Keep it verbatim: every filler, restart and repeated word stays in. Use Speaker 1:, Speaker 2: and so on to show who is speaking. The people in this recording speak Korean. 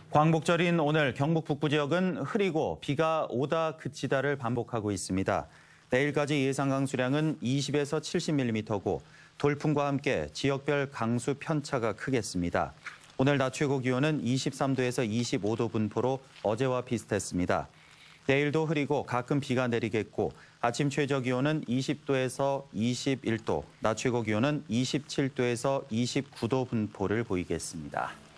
Speaker 1: 광복절인 오늘 경북 북부 지역은 흐리고 비가 오다 그치다를 반복하고 있습니다. 내일까지 예상 강수량은 이십에서 칠십 밀리미터고 돌풍과 함께 지역별 강수 편차가 크겠습니다. 오늘 낮 최고 기온은 이십삼 도에서 이십오 도 분포로 어제와 비슷했습니다. 내일도 흐리고 가끔 비가 내리겠고 아침 최저 기온은 이십 도에서 이십일 도, 낮 최고 기온은 이십칠 도에서 이십구 도 분포를 보이겠습니다.